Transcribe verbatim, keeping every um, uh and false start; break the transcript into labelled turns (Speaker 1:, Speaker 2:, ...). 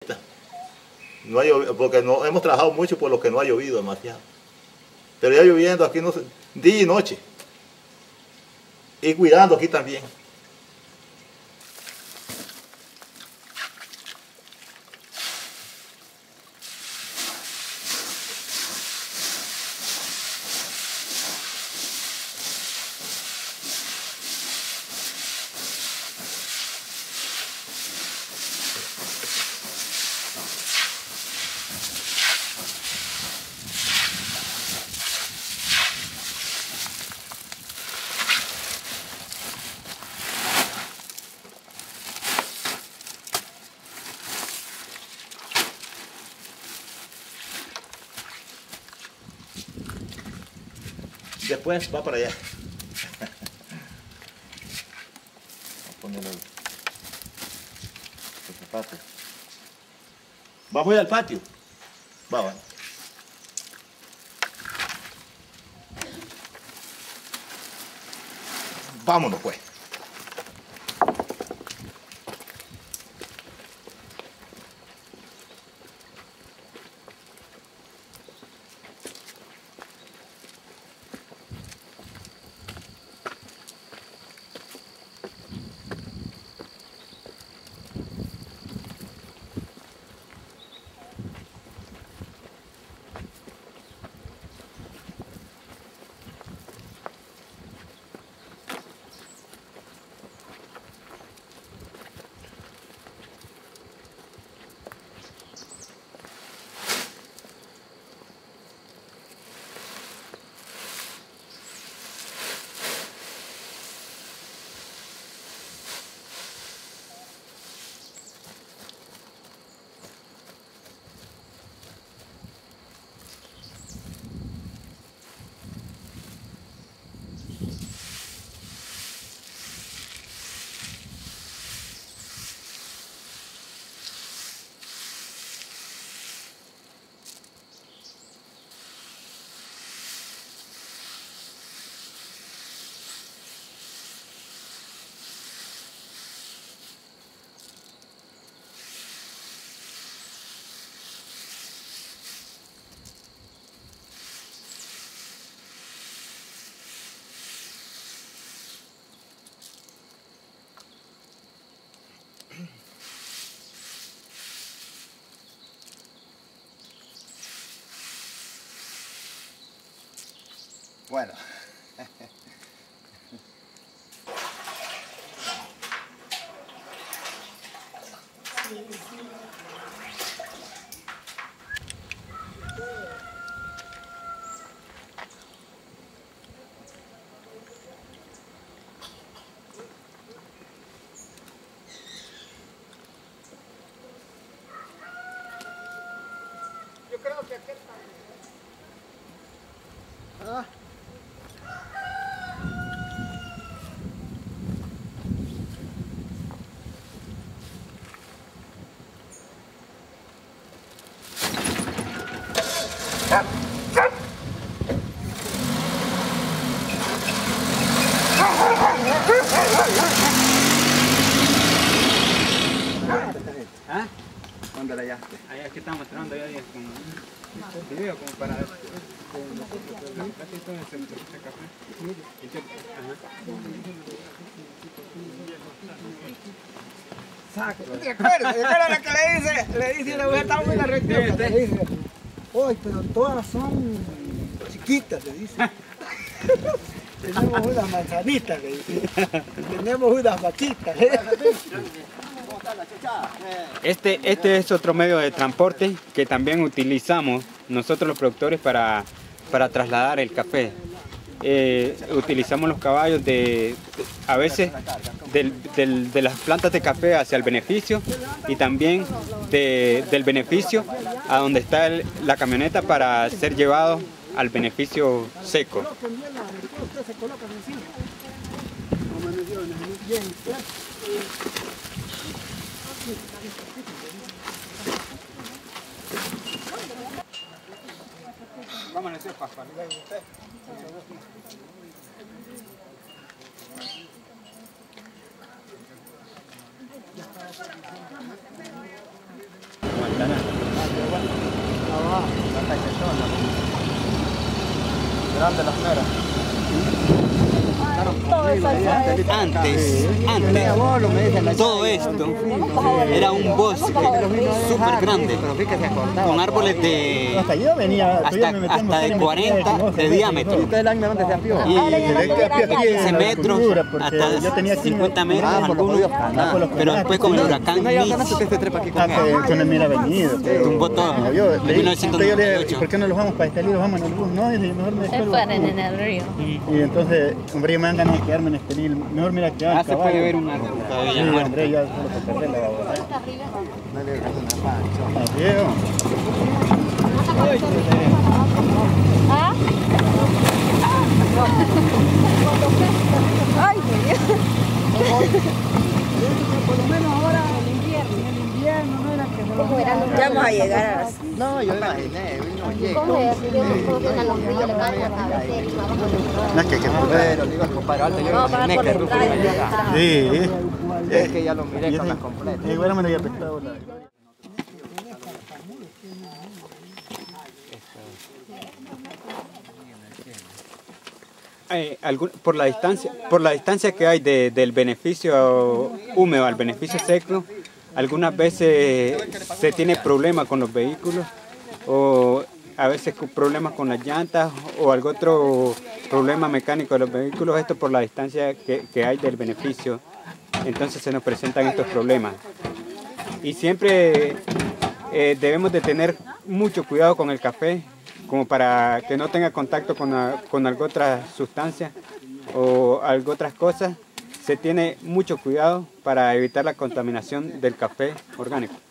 Speaker 1: ahorita. No ha llovido, porque no, hemos trabajado mucho por lo que no ha llovido demasiado. Pero ya lloviendo aquí no, día y noche. Y cuidando aquí también. Después va para allá. Vamos a ponerle el zapato. Vamos a ir al patio. Vamos. Vámonos pues. Bueno.
Speaker 2: Yo creo que aquel también. Ah.
Speaker 3: ¿Ah?
Speaker 2: ¿Dónde la hallaste?
Speaker 3: Ahí aquí estamos mostrando ya con video como para ver.
Speaker 2: Exacto. ¿Te acuerdas? ¿Te acuerdas lo que le dice? Le dice la mujer, estaba muy la recta. Le dice, uy, pero todas son chiquitas, le dice. Tenemos unas manzanitas, le dice. Tenemos unas vaquitas.
Speaker 3: Este, este es otro medio de transporte que también utilizamos nosotros los productores para, para trasladar el café. Eh, utilizamos los caballos de, a veces del, del, de las plantas de café hacia el beneficio y también de, del beneficio a donde está el, la camioneta para ser llevado al beneficio seco. Vamos a hacer pasar.
Speaker 4: Ventanal.
Speaker 2: Grande las meras.
Speaker 3: Antes, antes, todo esto era un bosque súper grande, con árboles de
Speaker 4: Hasta yo venía,
Speaker 3: hasta, hasta de cuarenta de diámetro.
Speaker 4: ¿Y ustedes dónde se apió?
Speaker 3: Y quince metros, hasta
Speaker 4: yo tenía
Speaker 3: cincuenta metros algunos, pero después con el huracán
Speaker 4: con el mira venido.
Speaker 3: tumbó todo.
Speaker 4: Yo
Speaker 3: En
Speaker 4: le
Speaker 3: mil novecientos noventa y ocho.
Speaker 4: ¿por qué no los vamos para Estelí? Los vamos en el bus. No, y mejor me
Speaker 5: Se
Speaker 4: descuelgo.
Speaker 5: fueron en el río.
Speaker 4: Y entonces, hombre, yo me dan ganas de quedarme en Estelí. Mejor mira que
Speaker 3: Ah, se puede ver una
Speaker 4: Sí,
Speaker 3: ya muerta.
Speaker 4: hombre, ya solo por perder la babona. Adiós.
Speaker 5: ¿Ah? Ay,
Speaker 2: Por lo menos ahora en el invierno, en el invierno no era que se lo
Speaker 5: ya vamos a llegar a las...
Speaker 4: No, yo imaginé, no llego.
Speaker 5: ¿Cómo es? Yo creo que a los niños le caen a veces.
Speaker 4: No es que hay que
Speaker 6: Pero digo al compadre Alto, yo
Speaker 5: No, para
Speaker 6: imaginé
Speaker 5: por
Speaker 6: que
Speaker 5: el
Speaker 6: Rufo iba a llegar.
Speaker 4: Sí,
Speaker 6: Es que ya lo miré con la completa.
Speaker 4: igual me lo había prestado la...
Speaker 3: Eh, algún- por la distancia, por la distancia que hay de- del beneficio húmedo al beneficio seco, algunas veces se tiene problemas con los vehículos o a veces con problemas con las llantas o algún otro problema mecánico de los vehículos, esto por la distancia que, que hay del beneficio, entonces se nos presentan estos problemas. Y siempre eh, debemos de tener mucho cuidado con el café, como para que no tenga contacto con, a- con alguna otra sustancia o algo otras cosas. Se tiene mucho cuidado para evitar la contaminación del café orgánico.